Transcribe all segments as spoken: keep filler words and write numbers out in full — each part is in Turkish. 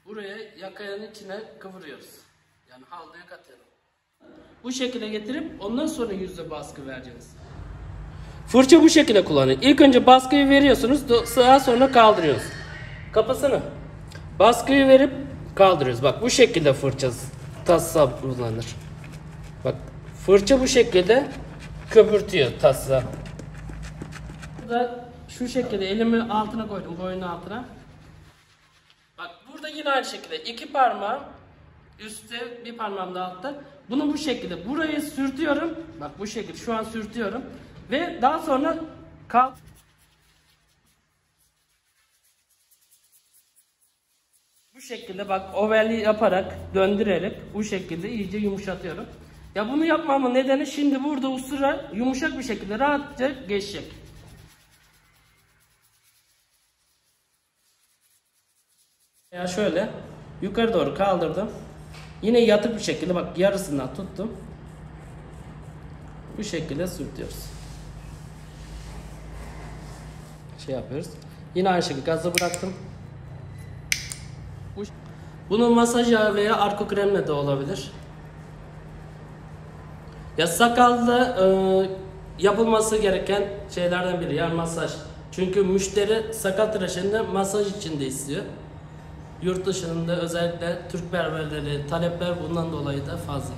buraya yakayanın içine kıvırıyoruz. Yani havluya katıyorum. Bu şekilde getirip ondan sonra yüzde baskı vereceğiz. Fırça bu şekilde kullanıyor. İlk önce baskıyı veriyorsunuz, daha sonra kaldırıyoruz. Kapasana. Baskıyı verip kaldırıyoruz. Bak bu şekilde fırça tassa kullanır. Bak fırça bu şekilde köpürtüyor tassa. Burada şu şekilde elimi altına koydum, boyunun altına. Bak burada yine aynı şekilde iki parmağım üstte, bir parmağım da altta. Bunu bu şekilde burayı sürtüyorum. Bak bu şekilde şu an sürtüyorum ve daha sonra kalk. Bu şekilde bak ovalli yaparak, döndürerek bu şekilde iyice yumuşatıyorum. Ya bunu yapmamın nedeni şimdi burada ustura yumuşak bir şekilde rahatça geçecek. Ya şöyle yukarı doğru kaldırdım. Yine yatık bir şekilde bak yarısından tuttum. Bu şekilde sürtüyoruz. Şey yapıyoruz. Yine aynı şekilde gazı bıraktım. Bunun masaj yağı veya arko kremle de olabilir. Ya sakalda e, yapılması gereken şeylerden biri yani masaj. Çünkü müşteri sakal tıraşında masaj için de istiyor. Yurt dışında özellikle Türk berberleri talepler bundan dolayı da fazla.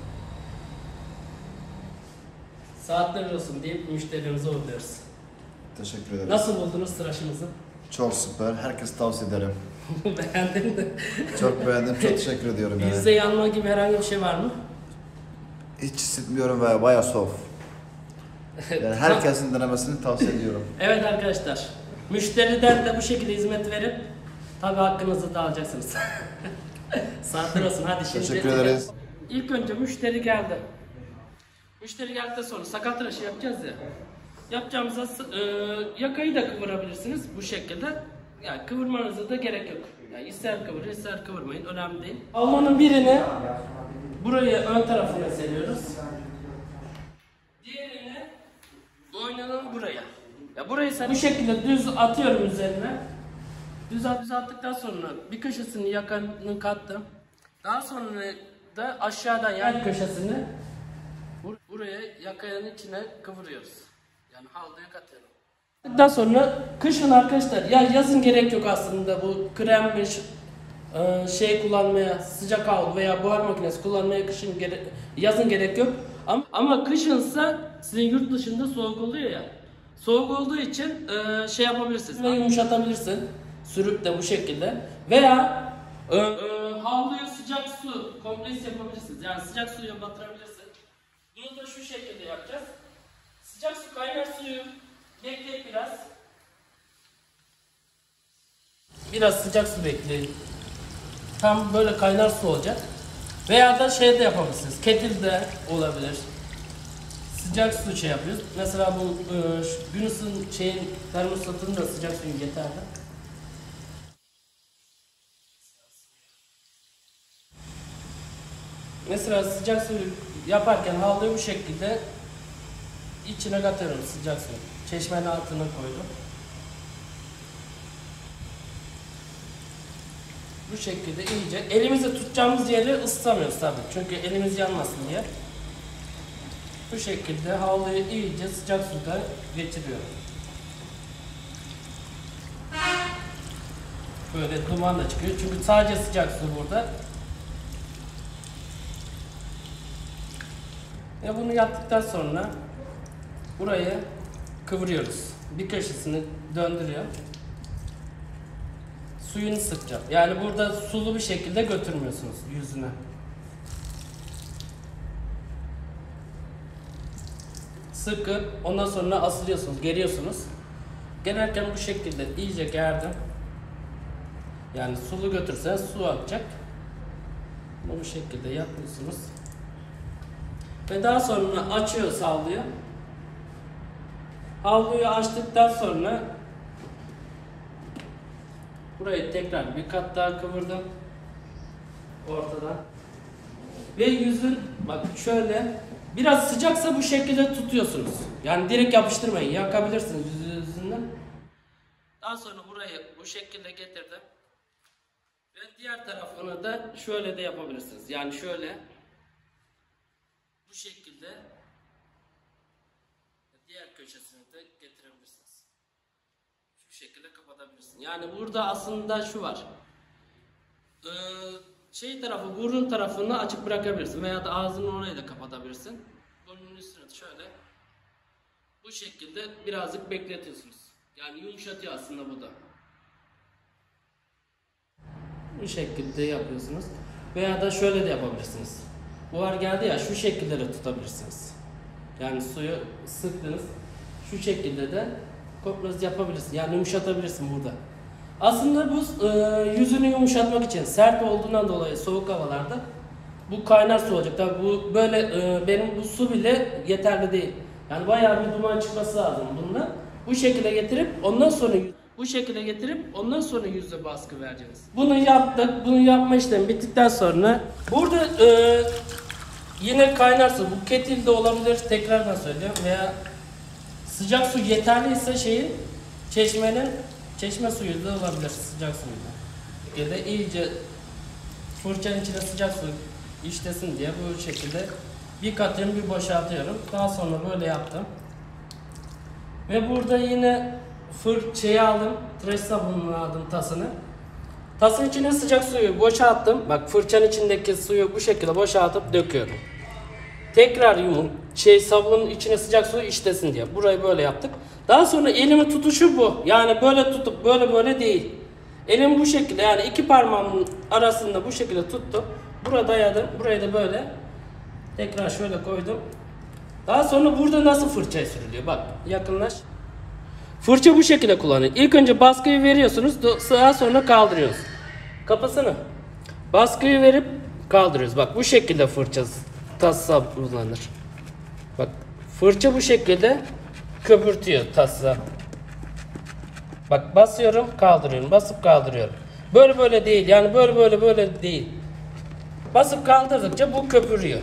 Saatler olsun deyip müşterilerimize uğurluyoruz. Teşekkür ederim. Nasıl buldunuz tıraşımızı? Çok süper. Herkes tavsiye ederim. Beğendin mi? Çok beğendim. Çok teşekkür ediyorum. Yani. Yüzde yanma gibi herhangi bir şey var mı? Hiç hissetmiyorum ve bayağı soft. Yani herkesin denemesini tavsiye ediyorum. Evet arkadaşlar. Müşteriden de bu şekilde hizmet verip tabii hakkınızı da alacaksınız. Saatler olsun. Hadi şimdi. Teşekkür ederiz. İlk önce müşteri geldi. Müşteri geldikten sonra sakal tıraşı yapacağız ya. Yapacağımızda e, yakayı da kıvırabilirsiniz bu şekilde. Yani kıvırmanıza da gerek yok. Yani ister kıvırın ister kıvırmayın önemli değil. Almanın birini buraya ön tarafına seriyoruz. Diğerini boynunun buraya. Ya burayı sen bu şekilde düz atıyorum üzerine. Düz, düz attıktan sonra bir köşesini yakanın kattım. Daha sonra da aşağıdan yan köşesini bur buraya yakayanın içine kıvırıyoruz. Yani havluya katıyorum. Daha sonra kışın arkadaşlar ya yazın gerek yok aslında bu kremmiş şey kullanmaya sıcak havlu veya buhar makinesi kullanmaya kışın gere yazın gerek yok. Ama, ama kışınsa sizin yurt dışında soğuk oluyor ya. Soğuk olduğu için e, şey yapabilirsiniz. Ve yumuşatabilirsin. Sürüp de bu şekilde. Veya e, e, havluya sıcak su kompres yapabilirsiniz. Yani sıcak suya batırabilirsiniz. Bunu da şu şekilde yapacağız. Sıcak su kaynar suyu bekleyip biraz. Biraz sıcak su bekleyin. Tam böyle kaynar su olacak. Veya da şey de yapabilirsiniz. Kettle'de olabilir. Sıcak su şey yapıyoruz. Mesela bu e, gün ısın şeyin termostatının da sıcak suyu yeterli. Mesela sıcak suyu yaparken havluyu bu şekilde içine katıyorum sıcak suyu. Çeşmenin altına koydum. Bu şekilde iyice elimizle tutacağımız yeri ısıtamıyoruz tabii. Çünkü elimiz yanmasın diye. Bu şekilde havluyu iyice sıcak suda geçiriyorum. Böyle duman da çıkıyor. Çünkü sadece sıcak su burada. Ve bunu yaptıktan sonra burayı kıvırıyoruz. Bir köşesini döndürüyor. Suyunu sıkacağım. Yani burada sulu bir şekilde götürmüyorsunuz yüzüne. Sıkıp ondan sonra asılıyorsunuz, geriyorsunuz. Gererken bu şekilde iyice gerdim. Yani sulu götürsen su akacak. Bunu bu şekilde yapıyorsunuz. Ve daha sonra açıyoruz havluyu. Havluyu açtıktan sonra burayı tekrar bir kat daha kıvırdım. Ortadan. Ve yüzün bak şöyle biraz sıcaksa bu şekilde tutuyorsunuz. Yani direkt yapıştırmayın. Yakabilirsiniz yüzünden. Daha sonra burayı bu şekilde getirdim. Ve diğer tarafını da şöyle de yapabilirsiniz. Yani şöyle bu şekilde diğer köşesini de getirebilirsiniz. Şu şekilde kapatabilirsin. Yani burada aslında şu var. Ee, şey tarafı, burun tarafını açık bırakabilirsin veya da ağzını orayı da kapatabilirsin. Burnun üstüne şöyle bu şekilde birazcık bekletiyorsunuz. Yani yumuşatıyor aslında bu da. Bu şekilde yapıyorsunuz. Veya da şöyle de yapabilirsiniz. Buhar geldi ya, şu şekilde de tutabilirsiniz. Yani suyu sıktınız. Şu şekilde de kopyanız yapabilirsin. Yani yumuşatabilirsin burada. Aslında bu e, yüzünü yumuşatmak için, sert olduğundan dolayı soğuk havalarda bu kaynar su olacak. Tabii bu böyle e, benim bu su bile yeterli değil. Yani bayağı bir duman çıkması lazım bununla. Bu şekilde getirip ondan sonra bu şekilde getirip ondan sonra yüzde baskı vereceğiz. Bunu yaptık. Bunu yapma işlemi bittikten sonra burada e, yine kaynar su. Bu ketil de olabilir. Tekrardan söylüyorum. Veya sıcak su yeterliyse şeyin çeşmenin çeşme suyu da olabilir. Sıcak suyu da. Ya da iyice fırçanın içine sıcak su işlesin diye bu şekilde bir katıyorum, bir boşaltıyorum. Daha sonra böyle yaptım. Ve burada yine fırçayı aldım, tıraş sabununu aldım, tasını. Tasın içine sıcak suyu boşalttım. Bak, fırçanın içindeki suyu bu şekilde boşaltıp döküyorum. Tekrar yumum, şey sabunun içine sıcak suyu işlesin diye. Burayı böyle yaptık. Daha sonra elimi tutuşu bu. Yani böyle tutup böyle böyle değil. Elim bu şekilde, yani iki parmağımın arasında bu şekilde tuttum. Burada dayadım. Burayı da böyle tekrar şöyle koydum. Daha sonra burada nasıl fırçayı sürülüyor? Bak, yakınlaş. Fırça bu şekilde kullanıyor. İlk önce baskıyı veriyorsunuz. Daha sonra kaldırıyorsunuz. Kapasana. Baskıyı verip kaldırıyoruz. Bak, bu şekilde fırça tas kullanılır. Bak, fırça bu şekilde köpürtüyor tası. Bak, basıyorum, kaldırıyorum. Basıp kaldırıyorum. Böyle böyle değil. Yani böyle böyle böyle değil. Basıp kaldırdıkça bu köpürüyor.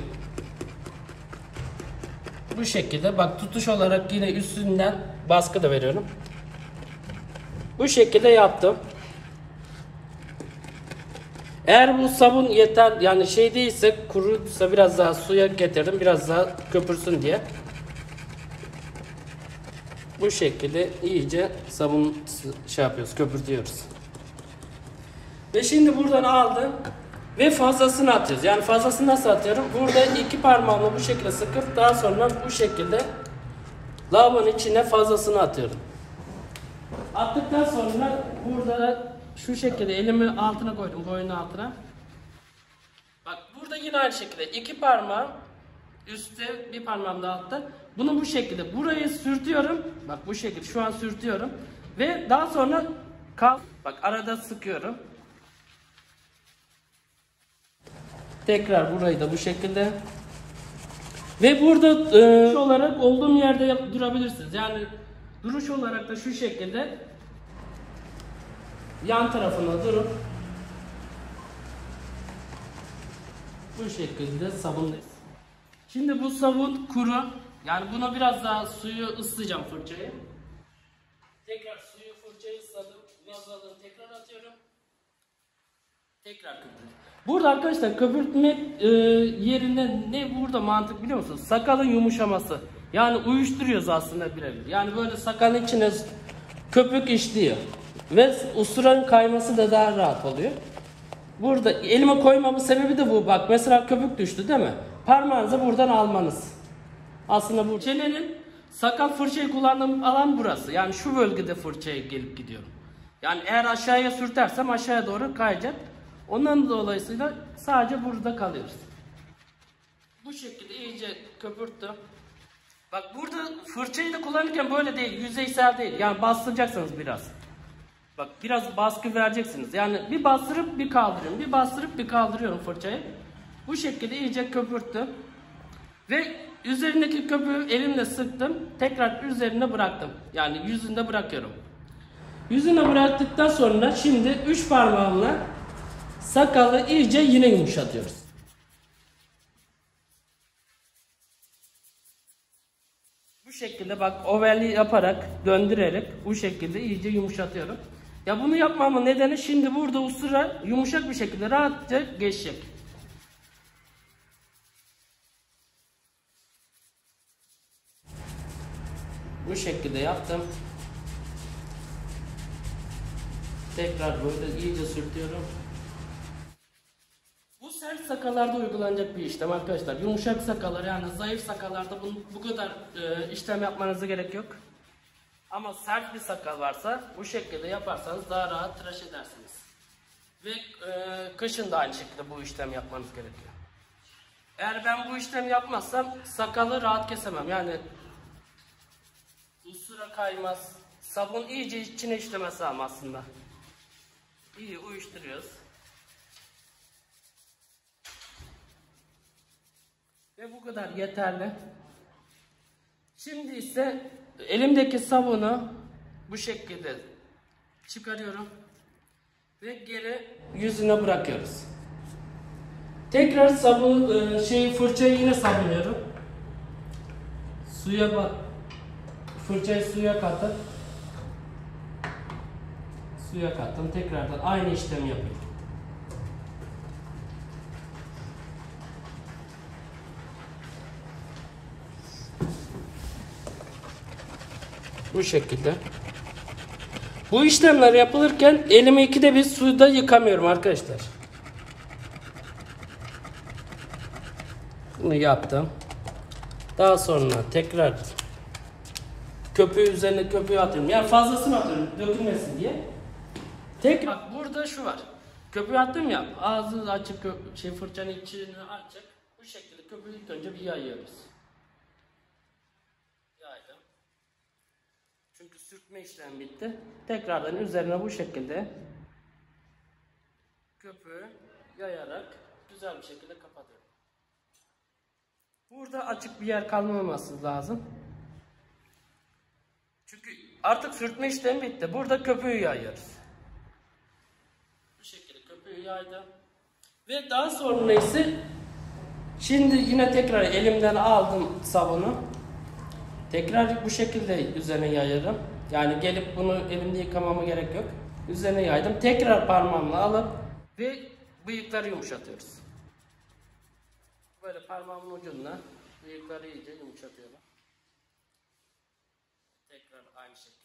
Bu şekilde. Bak, tutuş olarak yine üstünden baskı da veriyorum. Bu şekilde yaptım. Eğer bu sabun yeter, yani şey değilse, kuruysa biraz daha suya getirdim. Biraz daha köpürsün diye. Bu şekilde iyice sabun şey yapıyoruz, köpürtüyoruz. Ve şimdi buradan aldım ve fazlasını atıyoruz. Yani fazlasını nasıl atıyorum? Burada iki parmağımla bu şekilde sıkıp daha sonra bu şekilde lavabonun içine fazlasını atıyorum. Attıktan sonra burada şu şekilde elimi altına koydum, boynun altına. Bak, burada yine aynı şekilde iki parmağım üstte, bir parmağım da altta. Bunu bu şekilde burayı sürtüyorum. Bak, bu şekilde şu an sürtüyorum. Ve daha sonra kal. Bak, arada sıkıyorum. Tekrar burayı da bu şekilde. Ve burada e, olarak olduğum yerde durabilirsiniz. Yani duruş olarak da şu şekilde yan tarafına durup bu şekilde sabunlayız. Şimdi bu sabun kuru. Yani buna biraz daha suyu ısıtacağım, fırçayı. Tekrar suyu, fırçayı ısladım. Vazalığını tekrar atıyorum. Tekrar köpürtüyorum. Burada arkadaşlar köpürtme e, yerine ne burada mantık biliyor musunuz? Sakalın yumuşaması. Yani uyuşturuyoruz aslında birebir. Yani böyle sakalın içine köpük işliyor. Ve usturanın kayması da daha rahat oluyor. Burada elime koymamın sebebi de bu. Bak, mesela köpük düştü değil mi? Parmağınızı buradan almanız. Aslında bu çenenin sakal fırçayı kullandığım alan burası. Yani şu bölgede fırçaya gelip gidiyorum. Yani eğer aşağıya sürtersem aşağıya doğru kayacak. Ondan dolayısıyla sadece burada kalıyoruz. Bu şekilde iyice köpürttüm. Bak, burada fırçayı da kullanırken böyle değil, yüzeysel değil. Yani bastıracaksınız biraz. Bak, biraz baskı vereceksiniz. Yani bir bastırıp bir kaldırıyorum. Bir bastırıp bir kaldırıyorum fırçayı. Bu şekilde iyice köpürttüm. Ve üzerindeki köpüğü elimle sıktım. Tekrar üzerine bıraktım. Yani yüzünde bırakıyorum. Yüzüne bıraktıktan sonra şimdi üç parmağımla sakalı iyice yine yumuşatıyoruz. Bu şekilde bak, ovalli yaparak, döndürerek bu şekilde iyice yumuşatıyorum. Ya bunu yapmamın nedeni şimdi burada ustura yumuşak bir şekilde rahatça geçecek. Bu şekilde yaptım. Tekrar böyle iyice sürtüyorum. Bu sert sakallarda uygulanacak bir işlem arkadaşlar. Yumuşak sakallar, yani zayıf sakallarda bunu, bu kadar e, işlem yapmanıza gerek yok. Ama sert bir sakal varsa bu şekilde yaparsanız daha rahat tıraş edersiniz. Ve e, kışın da aynı şekilde bu işlem yapmanız gerekiyor. Eğer ben bu işlemi yapmazsam sakalı rahat kesemem. Yani ustura kaymaz. Sabun iyice içine işlemesi ama aslında. İyi uyuşturuyoruz. Ve bu kadar yeterli. Şimdi ise elimdeki sabunu bu şekilde çıkarıyorum. Ve geri yüzüne bırakıyoruz. Tekrar sabun şey fırçayı yine sabunluyorum. Suya bak. Fırçayı suya katıp suya kattım. Tekrardan aynı işlemi yapıyorum. Bu şekilde. Bu işlemler yapılırken elimi ikide bir suda yıkamıyorum arkadaşlar. Bunu yaptım. Daha sonra tekrar köpüğü üzerine köpüğü atıyorum. Yani fazlasını atıyorum dökülmesin diye. Tek bak burada şu var. Köpüğü attım ya, ağzı açık, şey fırçanın içini açık. Bu şekilde köpüğü ilk önce bir yayıyoruz. Yaydım. Çünkü sürtme işlemi bitti. Tekrardan üzerine bu şekilde köpüğü yayarak güzel bir şekilde kapatıyorum. Burada açık bir yer kalmaması lazım. Çünkü artık sürtme işlemi bitti. Burada köpüğü yayıyoruz. Bu şekilde köpüğü yaydım. Ve daha sonra ise şimdi yine tekrar elimden aldım sabunu. Tekrar bu şekilde üzerine yayarım. Yani gelip bunu elimde yıkamama gerek yok. Üzerine yaydım. Tekrar parmağımla alıp ve bıyıkları yumuşatıyoruz. Böyle parmağımın ucundan bıyıkları iyice yumuşatıyorum. Tekrar aynı şekilde.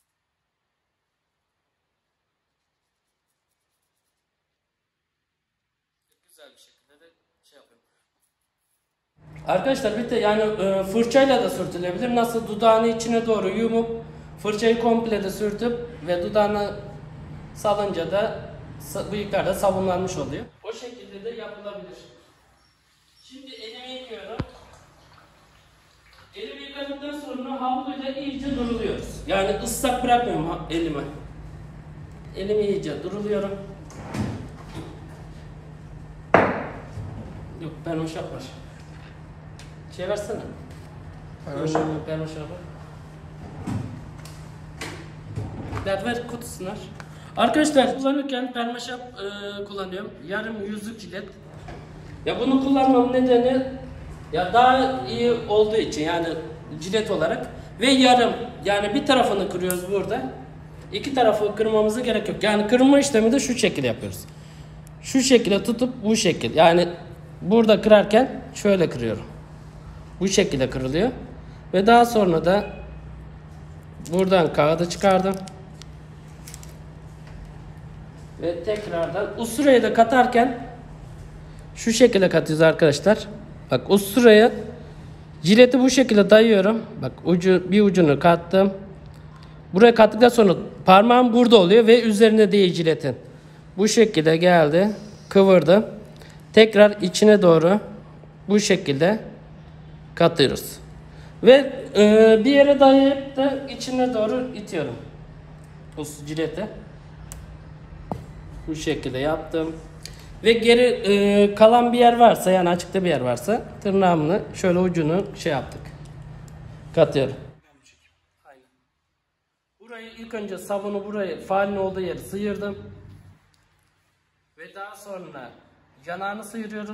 Güzel bir şekilde de şey yapıyorum. Arkadaşlar bir de yani e, fırçayla da sürtülebilir. Nasıl dudağını içine doğru yumup fırçayı komple de sürtüp ve dudağını salınca da bıyıklar da sabunlanmış oluyor. O şekilde de yapılabilir. Şimdi elimi yıkıyorum. Elimi yıkadıktan sonra havluyla iyice duruluyoruz. Yani ıslak bırakmıyorum elimi. Elimi iyice duruluyorum. Yok, ben o şap var. Şey versene. Ben o şap. Ben o şap var. Der ver kutusunu. Arkadaşlar kullanırken permaşap e, kullanıyorum. Yarım yüzlük jilet. Ya bunu kullanmam nedeni ya daha iyi olduğu için, yani jilet olarak, ve yarım, yani bir tarafını kırıyoruz burada. İki tarafı kırmamıza gerek yok. Yani kırma işlemi de şu şekilde yapıyoruz. Şu şekilde tutup bu şekilde, yani burada kırarken şöyle kırıyorum. Bu şekilde kırılıyor. Ve daha sonra da buradan kağıdı çıkardım. Ve tekrardan usturayı da katarken şu şekilde katıyoruz arkadaşlar. Bak usturayı, jileti bu şekilde dayıyorum. Bak ucu, bir ucunu kattım. Buraya kattıktan sonra parmağım burada oluyor ve üzerine değil jiletin. Bu şekilde geldi. Kıvırdım. Tekrar içine doğru bu şekilde katıyoruz. Ve e, bir yere dayayıp da içine doğru itiyorum. Bu jileti. Bu şekilde yaptım. Ve geri e, kalan bir yer varsa, yani açıkta bir yer varsa tırnağımla şöyle ucunu şey yaptık. Katıyorum. Aynen. Burayı ilk önce sabunu buraya, faalin olduğu yeri sıyırdım. Ve daha sonra yanağını sıyırıyoruz.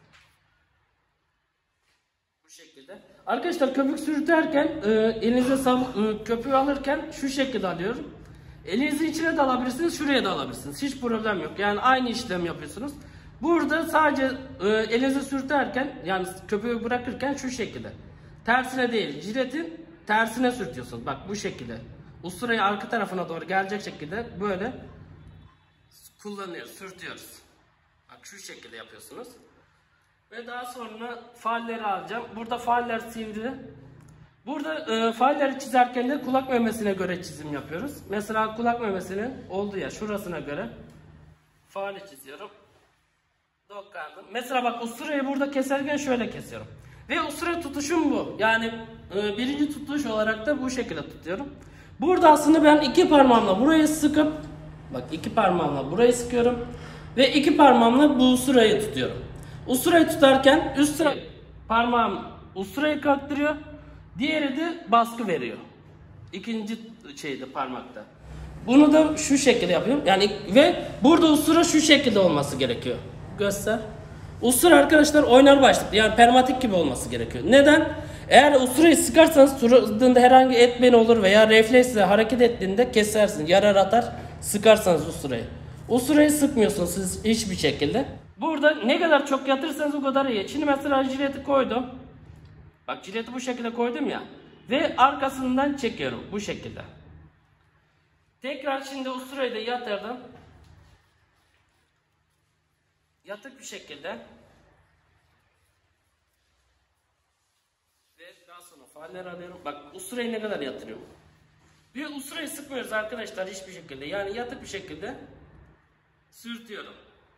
Bu şekilde. Arkadaşlar köpük sürterken e, elinize sab e, köpüğü alırken şu şekilde alıyorum. Elinizin içine de alabilirsiniz, şuraya da alabilirsiniz. Hiç problem yok. Yani aynı işlem yapıyorsunuz. Burada sadece e, elinizi sürterken, yani köpüğü bırakırken şu şekilde. Tersine değil, jiletin tersine sürtüyorsunuz. Bak bu şekilde. Usturayı arka tarafına doğru gelecek şekilde böyle kullanıyoruz, sürtüyoruz. Bak şu şekilde yapıyorsunuz. Ve daha sonra falleri alacağım. Burada faller sivri. Burada e, falleri çizerken de kulak memesine göre çizim yapıyoruz. Mesela kulak memesinin olduğu yer şurasına göre fali çiziyorum. Dokandım. Mesela bak usturayı burada keserken şöyle kesiyorum. Ve ustura tutuşum bu. Yani e, birinci tutuş olarak da bu şekilde tutuyorum. Burada aslında ben iki parmağımla burayı sıkıp, bak iki parmağımla burayı sıkıyorum. Ve iki parmağımla bu usturayı tutuyorum. Usturayı tutarken üst sıra parmağım usturayı kalktırıyor. Diğeri de baskı veriyor. İkinci şeyde parmakta. Bunu da şu şekilde yapıyorum. Yani ve burada ustura şu şekilde olması gerekiyor. Göster. Ustura arkadaşlar oynar başlıklı. Yani permatik gibi olması gerekiyor. Neden? Eğer usturayı sıkarsanız suratında herhangi et beni olur veya refleksle hareket ettiğinde kesersiniz. Yarar atar sıkarsanız usturayı. Usturayı sıkmıyorsunuz siz hiçbir şekilde. Burada ne kadar çok yatırırsanız o kadar iyi. Şimdi mesela jileti koydum. Bak jileti bu şekilde koydum ya. Ve arkasından çekiyorum bu şekilde. Tekrar şimdi usturayı da yatırdım. Yatık bir şekilde. Ve daha sonra faller alıyorum. Bak usturayı ne kadar yatırıyorum. Bir usturayı sıkmıyoruz arkadaşlar hiçbir şekilde. Yani yatık bir şekilde sürtüyorum.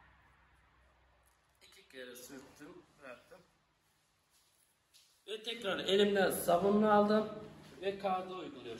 İki kere sürttüm, bıraktım. Ve tekrar elimden sabununu aldım ve kağıdı uyguluyoruz.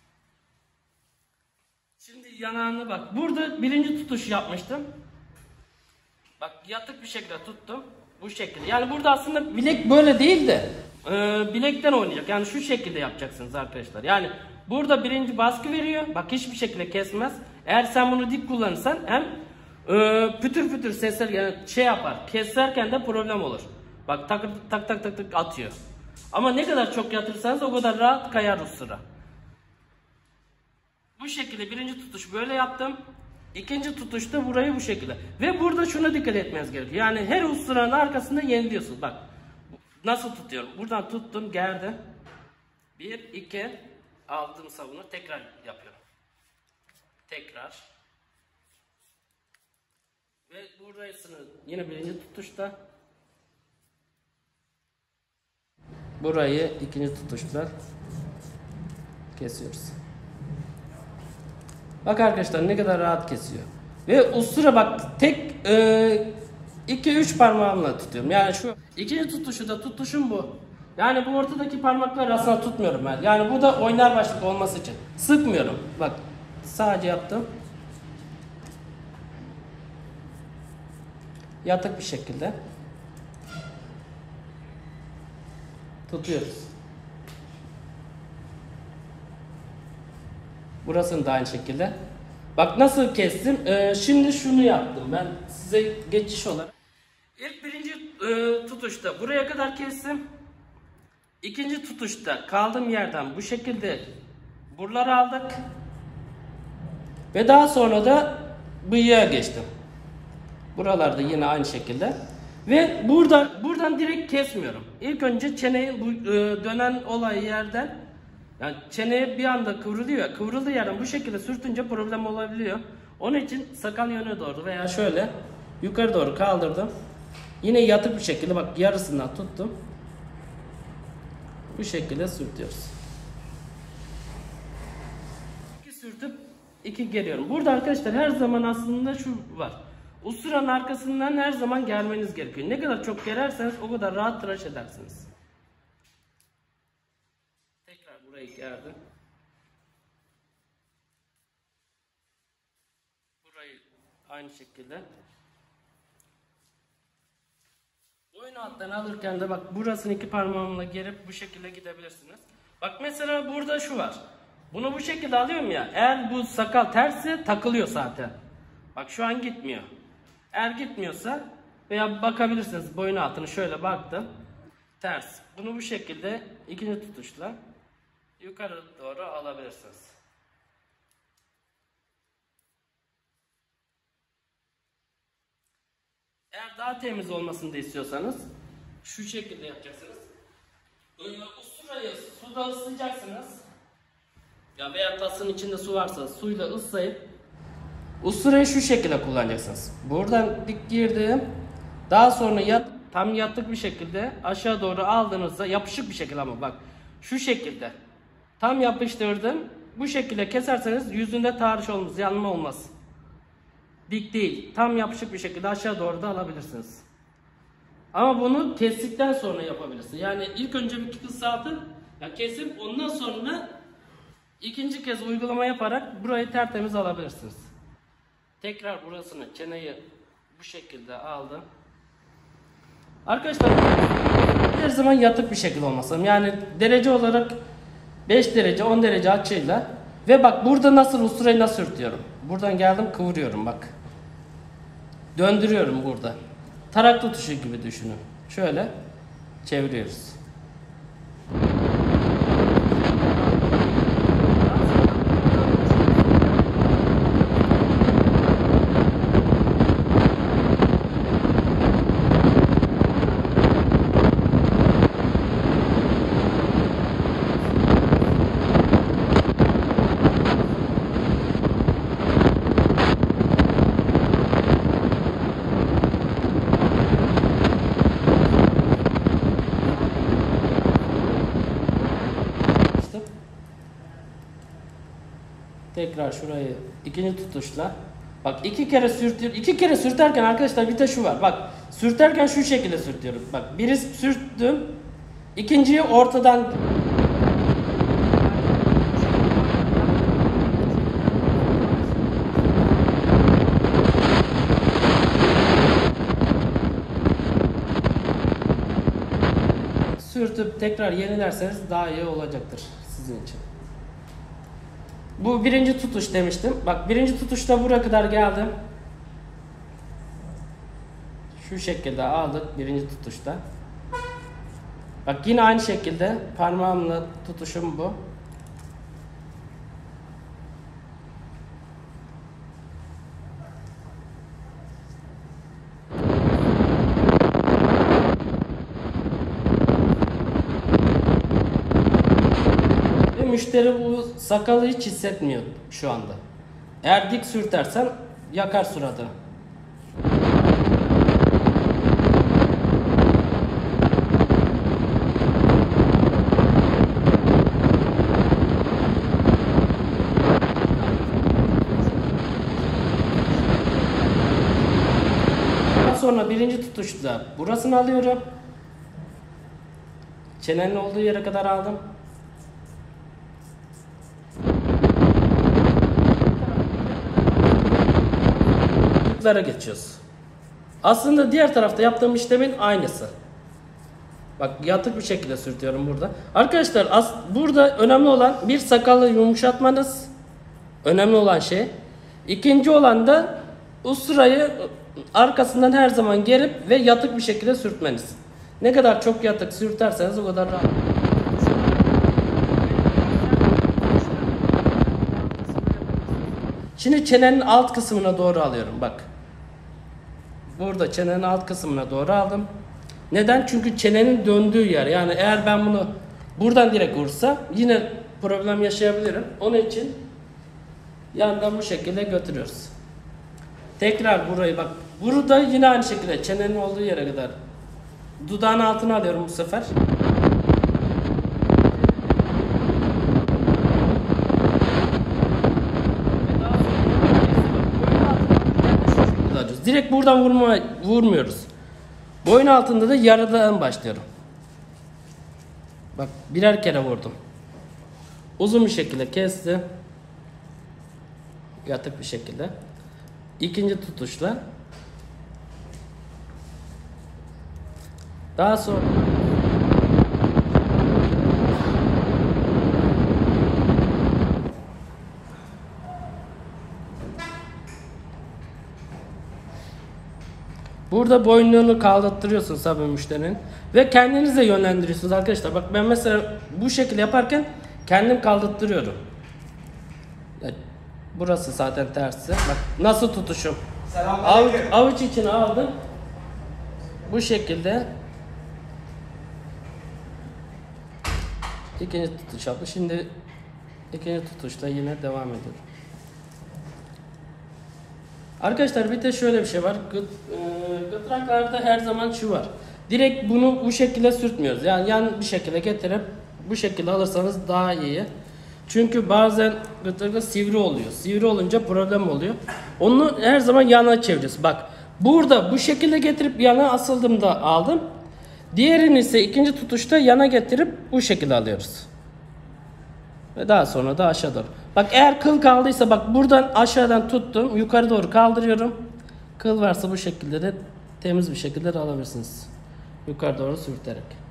Şimdi yanağını bak. Burada birinci tutuş yapmıştım. Bak yatık bir şekilde tuttum. Bu şekilde. Yani burada aslında bilek böyle değil de e, bilekten oynayacak. Yani şu şekilde yapacaksınız arkadaşlar. Yani burada birinci baskı veriyor. Bak hiçbir şekilde kesmez. Eğer sen bunu dik kullanırsan hem e, pütür pütür sesler yani şey yapar. Keserken de problem olur. Bak tak tak tak tak tak atıyor. Ama ne kadar çok yatırırsanız o kadar rahat kayar ustura. Bu şekilde birinci tutuş böyle yaptım. İkinci tutuşta burayı bu şekilde. Ve burada şuna dikkat etmeniz gerekiyor. Yani her usturanın arkasında yeniliyorsunuz. Bak nasıl tutuyorum. Buradan tuttum gerdim. Bir, iki. Aldım sabunu tekrar yapıyorum. Tekrar. Ve burasını yine birinci tutuşta. Burayı ikinci tutuşla kesiyoruz. Bak arkadaşlar ne kadar rahat kesiyor. Ve ustura bak tek iki üç parmağımla tutuyorum. Yani şu ikinci tutuşu da tutuşum bu. Yani bu ortadaki parmaklar aslında tutmuyorum ben. Yani bu da oynar başlık olması için. Sıkmıyorum. Bak sadece yaptım. Yatık bir şekilde tutuyoruz. Burasını da aynı şekilde. Bak nasıl kestim. Ee, şimdi şunu yaptım. Ben size geçiş olarak. İlk birinci e, tutuşta buraya kadar kestim. İkinci tutuşta kaldığım yerden bu şekilde buraları aldık. Ve daha sonra da bıyığa geçtim. Buralarda yine aynı şekilde. Ve burada buradan direkt kesmiyorum. İlk önce çeneyi bu e, dönen olay yerden, yani çeneye bir anda kıvrılıyor ya, kıvrıldığı yerden bu şekilde sürtünce problem olabiliyor. Onun için sakal yöne doğru veya şöyle yukarı doğru kaldırdım. Yine yatık bir şekilde bak yarısından tuttum. Bu şekilde sürtüyoruz. İki sürtüp iki geliyorum. Burada arkadaşlar her zaman aslında şu var. Usturanın arkasından her zaman germeniz gerekiyor. Ne kadar çok gererseniz o kadar rahat tıraş edersiniz. Tekrar burayı gerdim. Burayı aynı şekilde. Boyun alttan alırken de bak burasını iki parmağımla gerip bu şekilde gidebilirsiniz. Bak mesela burada şu var. Bunu bu şekilde alıyorum ya. Eğer bu sakal tersi takılıyor zaten. Bak şu an gitmiyor. Eğer gitmiyorsa veya bakabilirsiniz boyun altını şöyle baktım. Ters. Bunu bu şekilde ikinci tutuşla yukarı doğru alabilirsiniz. Eğer daha temiz olmasını da istiyorsanız şu şekilde yapacaksınız. Usturayı suda ıslayacaksınız. Ya veya tasın içinde su varsa suyla ıslayıp usturayı şu şekilde kullanacaksınız. Buradan dik girdim. Daha sonra yat, tam yattık bir şekilde aşağı doğru aldığınızda yapışık bir şekilde, ama bak şu şekilde tam yapıştırdım. Bu şekilde keserseniz yüzünde tahriş olmaz, yanma olmaz. Dik değil, tam yapışık bir şekilde aşağı doğru da alabilirsiniz. Ama bunu kestikten sonra yapabilirsiniz. Yani ilk önce bir kırk saati ya kesip ondan sonra ikinci kez uygulama yaparak burayı tertemiz alabilirsiniz. Tekrar burasını, çeneyi bu şekilde aldım. Arkadaşlar her zaman yatık bir şekilde olması lazım. Yani derece olarak beş derece on derece açıyla. Ve bak burada nasıl usturayı nasıl sürtüyorum. Buradan geldim kıvırıyorum bak. Döndürüyorum burada. Tarak tutuşu gibi düşünün. Şöyle çeviriyoruz. Tekrar şurayı ikinci tutuşla. Bak iki kere sürtüyor. İki kere sürterken arkadaşlar bir de şu var. Bak sürterken şu şekilde sürtüyorum. Bak biri sürttüm. İkinciyi ortadan sürtüp tekrar yenilerseniz daha iyi olacaktır sizin için. Bu birinci tutuş demiştim. Bak birinci tutuşta buraya kadar geldim. Şu şekilde aldık birinci tutuşta. Bak yine aynı şekilde parmağımla tutuşum bu. Müşteri bu sakalı hiç hissetmiyor şu anda. Eğer dik sürtersen yakar suratını. Daha sonra birinci tutuşta burasını alıyorum. Çenenin olduğu yere kadar aldım. Geçiyoruz. Aslında diğer tarafta yaptığım işlemin aynısı. Bak yatık bir şekilde sürtüyorum burada. Arkadaşlar as burada önemli olan bir sakalı yumuşatmanız. Önemli olan şey. İkinci olan da usturayı arkasından her zaman gerip ve yatık bir şekilde sürtmeniz. Ne kadar çok yatık sürterseniz o kadar rahat. Şimdi çenenin alt kısmına doğru alıyorum bak. Burada çenenin alt kısmına doğru aldım. Neden? Çünkü çenenin döndüğü yer. Yani eğer ben bunu buradan direkt vursam yine problem yaşayabilirim. Onun için yandan bu şekilde götürüyoruz. Tekrar burayı bak. Burada yine aynı şekilde çenenin olduğu yere kadar dudağın altına alıyorum bu sefer. Direkt buradan vurma, vurmuyoruz. Boyun altında da yarıdan başlıyorum. Bak birer kere vurdum. Uzun bir şekilde kesti. Yatık bir şekilde. İkinci tutuşla. Daha sonra burada boynunu kaldırtıyorsunuz tabii müşterinin ve kendiniz de yönlendiriyorsunuz arkadaşlar. Bak ben mesela bu şekilde yaparken kendim kaldırtıyorum. Burası zaten tersi. Bak nasıl tutuşum. Avuç, avuç içine aldım. Bu şekilde ikinci tutuş yaptım. Şimdi ikinci tutuşta yine devam ediyorum. Arkadaşlar bir de şöyle bir şey var. Gıt, e, gıtraklarda her zaman şu var. Direkt bunu bu şekilde sürtmüyoruz. Yani yan bir şekilde getirip bu şekilde alırsanız daha iyi. Çünkü bazen gıtrakta sivri oluyor. Sivri olunca problem oluyor. Onu her zaman yana çeviriyoruz. Bak burada bu şekilde getirip yana asıldığımda aldım. Diğerini ise ikinci tutuşta yana getirip bu şekilde alıyoruz. Ve daha sonra da aşağı doğru. Bak eğer kıl kaldıysa bak buradan aşağıdan tuttum. Yukarı doğru kaldırıyorum. Kıl varsa bu şekilde de temiz bir şekilde de alabilirsiniz. Yukarı doğru sürterek.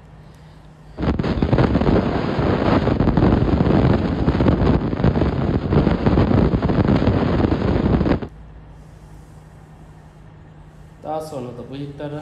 Daha sonra da bıyıkları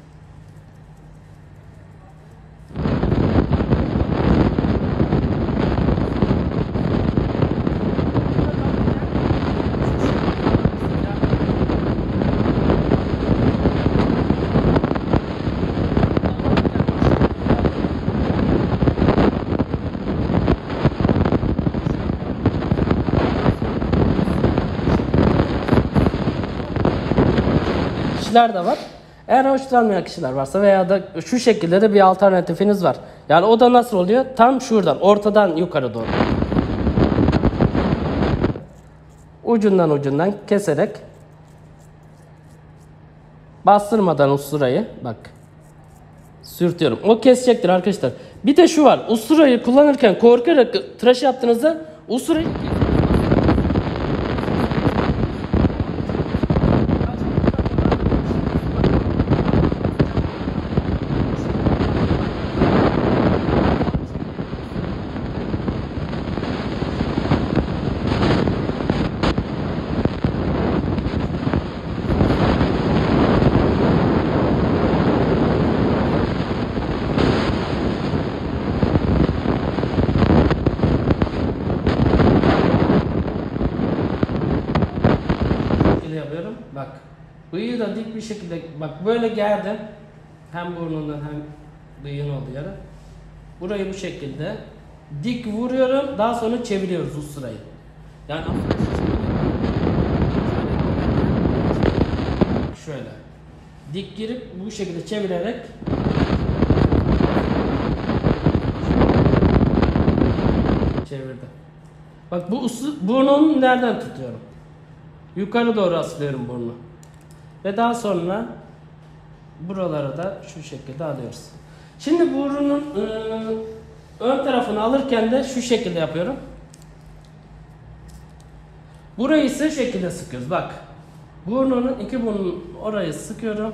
kişiler de var. Eğer hoşlanmayan kişiler varsa veya da şu şekilde de bir alternatifiniz var. Yani o da nasıl oluyor? Tam şuradan, ortadan yukarı doğru. Ucundan ucundan keserek bastırmadan usturayı bak sürtüyorum. O kesecektir arkadaşlar. Bir de şu var. Usturayı kullanırken korkarak tıraş yaptığınızda usturayı yapıyorum. Bak. Bıyığı da dik bir şekilde bak böyle geldim. Hem burnundan hem bıyığın olduğu yere. Burayı bu şekilde dik vuruyorum. Daha sonra çeviriyoruz usturayı. Yani şöyle dik girip bu şekilde çevirerek çevirdim. Bak bu burnunu nereden tutuyorum? Yukarı doğru asılıyorum burnu. Ve daha sonra buraları da şu şekilde alıyoruz. Şimdi burnunun e, ön tarafını alırken de şu şekilde yapıyorum. Burayı ise şu şekilde sıkıyoruz. Bak. Burnunun iki burnun orayı sıkıyorum.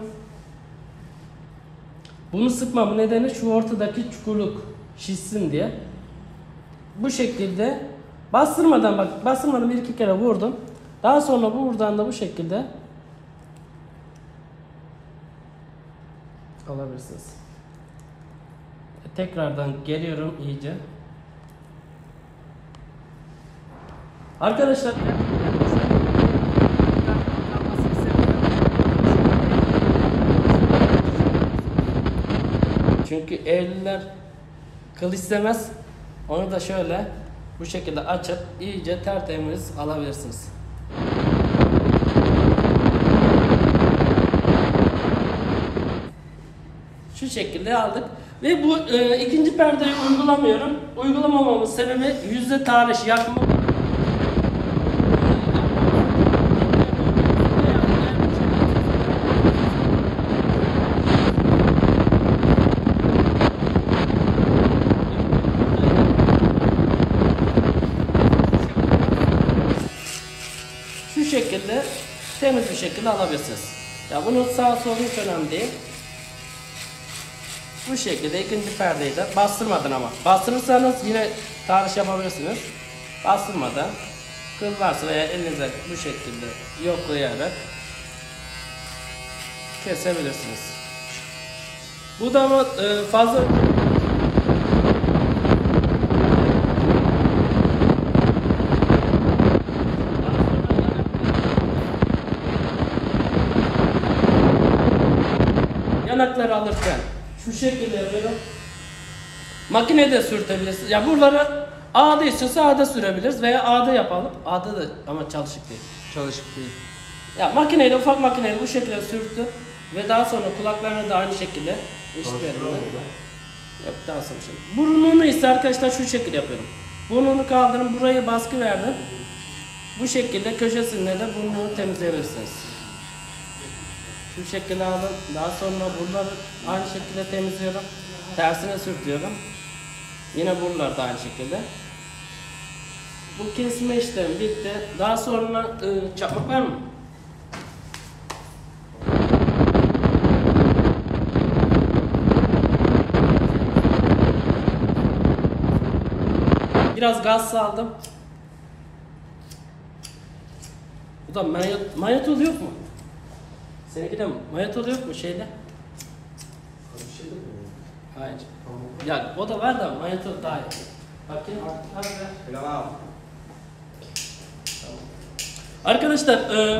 Bunu sıkmamın nedeni şu ortadaki çukurluk şişsin diye. Bu şekilde bastırmadan bak bastırmadan bir iki kere vurdum. Daha sonra buradan da bu şekilde alabilirsiniz. Tekrardan geliyorum iyice. Arkadaşlar çünkü evliler kıl istemez. Onu da şöyle bu şekilde açıp iyice tertemiz alabilirsiniz. Şu şekilde aldık ve bu e, ikinci perdeyi uygulamıyorum. Uygulamamamın sebebi yüzde tarih yakma. Şu şekilde temiz bir şekilde alabilirsiniz. Ya bunun sağ solu hiç önemli değil. Bu şekilde ikinci perdeyi de bastırmadan ama bastırırsanız yine tarih yapabilirsiniz. Bastırmadan kıl varsa veya elinize bu şekilde yoklayarak kesebilirsiniz. Bu da ama e, fazla yanakları alırken şu şekilde yapıyorum. Makinede sürtebiliriz. Ya buraları A'da istiyorsa A'da sürebiliriz veya A'da yapalım. A'da da ama çalışık değil. Çalışık değil. Ya makineyle, ufak makineyle bu şekilde sürttüm ve daha sonra kulaklarını da aynı şekilde eşit verimle. Yok, daha sonra şey. Burnunu ise arkadaşlar şu şekilde yapıyorum. Burnunu kaldırın, buraya baskı verdim. Bu şekilde köşesinde de burnunu temizleyebilirsiniz. Şu şekilde aldım. Daha sonra buraları aynı şekilde temizliyorum. Tersine sürtüyorum. Yine buralar da aynı şekilde. Bu kesme işlemi bitti. Daha sonra ıı, çakmak var mı? Biraz gaz saldım. Bu da mayot, mayotol yok mu? Seninki de mayotol yok mu şeyde? Hayır. Ya o da var da mayotol daha iyi. Bakayım. Hadi ver. Tamam. Arkadaşlar e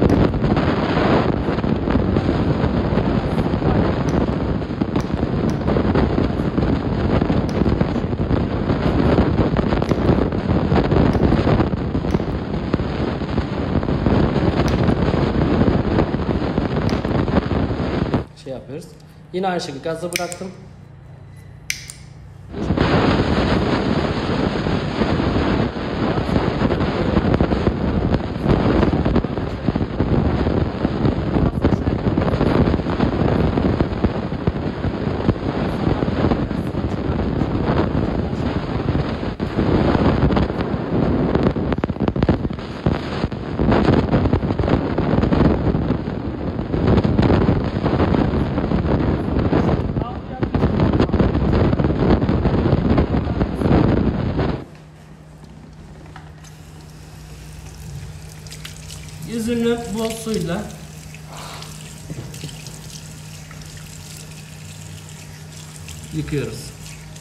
şey yapıyoruz. Yine aynı şekilde gazı bıraktım. Yüzünü bol suyla yıkıyoruz.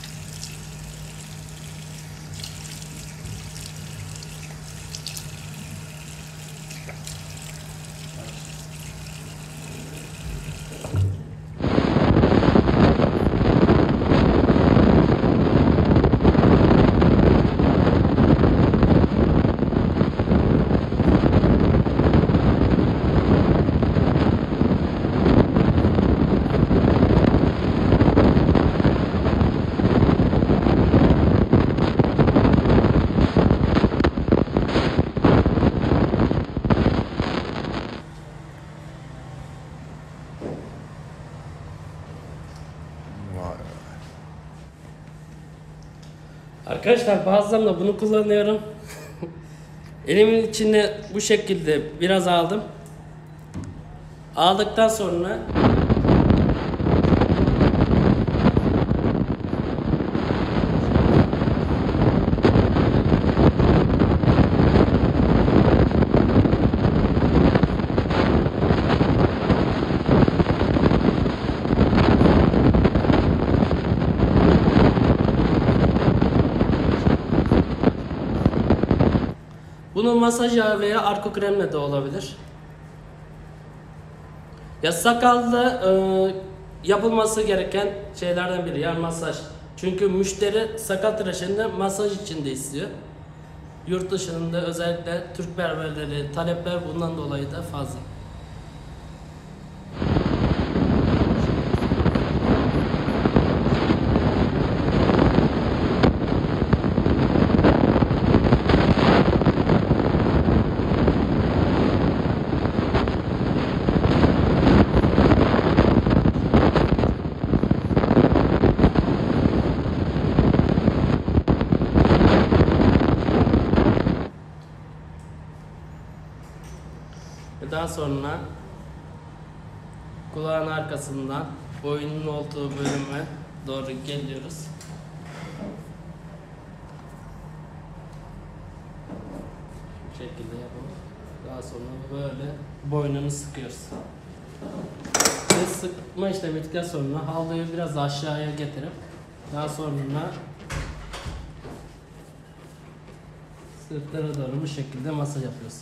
Arkadaşlar bazen de bunu kullanıyorum. Elimin içine bu şekilde biraz aldım. Aldıktan sonra bunu masaj yağı veya arko kremle de olabilir. Ya sakalda e, yapılması gereken şeylerden biri yani masaj. Çünkü müşteri sakal tıraşını masaj için de istiyor. Yurt dışında özellikle Türk berberleri talepler bundan dolayı da fazla. Daha sonra kulağın arkasından boynun olduğu bölüme doğru geliyoruz. Bu şekilde yapalım. Daha sonra böyle boynunu sıkıyoruz. Ve sıkma işlemi bittikten sonra havluyu biraz aşağıya getirip daha sonra sırtlara doğru bu şekilde masaj yapıyoruz.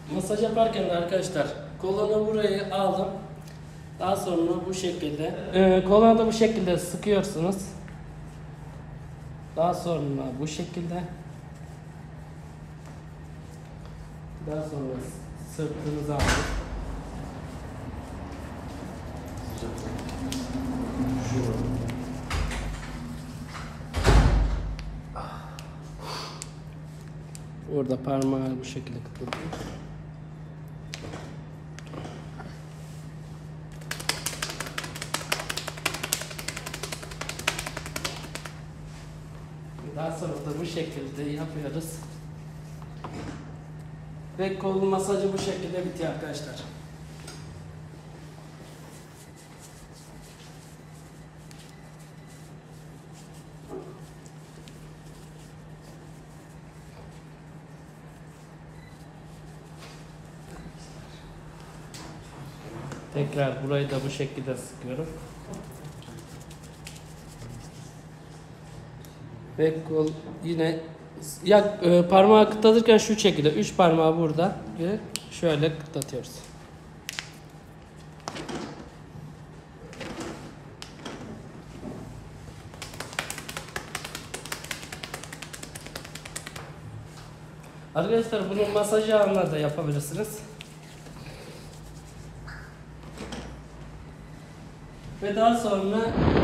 Masaj yaparken de arkadaşlar kolunu buraya aldım. Daha sonra bu şekilde ee, kolunu da bu şekilde sıkıyorsunuz. Daha sonra bu şekilde. Daha sonra sırtınızı alın. Orada parmağı bu şekilde kıpırtıyor. Daha sonra da bu şekilde yapıyoruz. Ve kol masajı bu şekilde bitiyor arkadaşlar. Tekrar burayı da bu şekilde sıkıyorum. Ve kol yine ya e, parmağı kıtlatırken şu şekilde üç parmağı burada ve şöyle kıtlatıyoruz. Arkadaşlar bunu masaj ağında da yapabilirsiniz. Ve daha sonra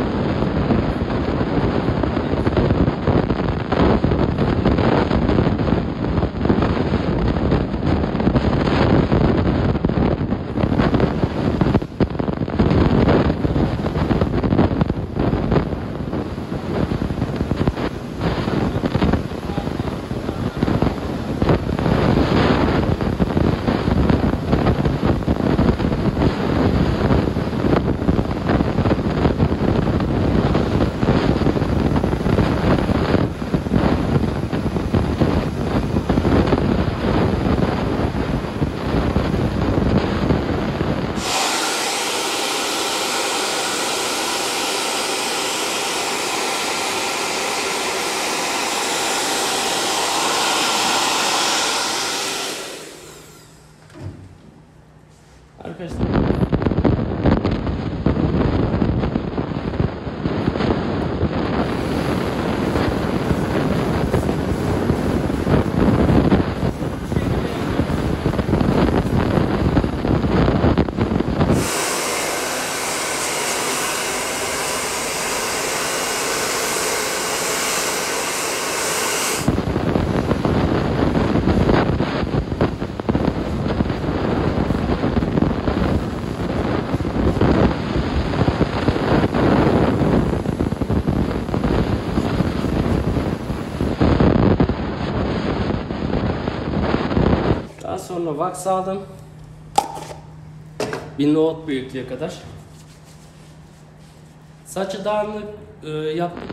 arkadaşlar daha sonra wax aldım. Bir nohut büyüklüğe kadar. Saçı dağınık e, yaptım.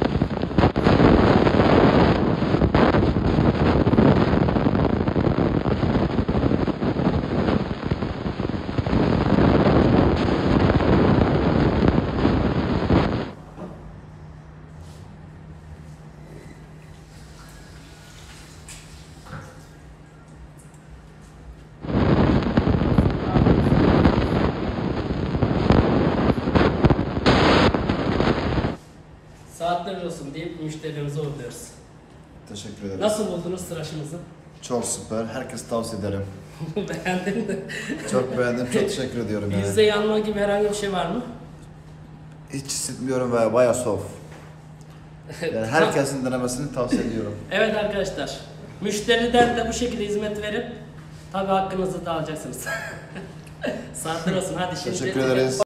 Saatler olsun deyip müşterimize uğurluyoruz. Teşekkür ederim. Nasıl buldunuz tıraşımızı? Çok süper. Herkes tavsiye ederim. Beğendin mi? Çok beğendim. Çok teşekkür ediyorum. Yani. Yüzde yanma gibi herhangi bir şey var mı? Hiç hissetmiyorum ve bayağı soft. Yani herkesin denemesini tavsiye ediyorum. Evet arkadaşlar, müşteriden de bu şekilde hizmet verip tabii hakkınızı da alacaksınız. Saatler olsun, hadi şimdi. Teşekkür ederiz.